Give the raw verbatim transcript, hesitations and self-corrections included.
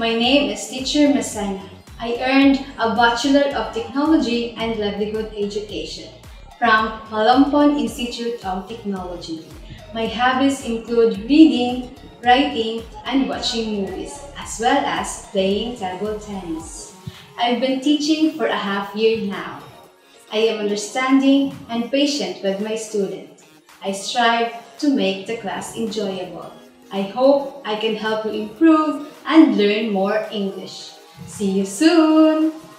My name is Teacher MESSINA. I earned a Bachelor of Technology and Livelihood Education from Malampon Institute of Technology. My hobbies include reading, writing, and watching movies, as well as playing table tennis. I've been teaching for a half year now. I am understanding and patient with my students. I strive to make the class enjoyable. I hope I can help you improve and learn more English. See you soon!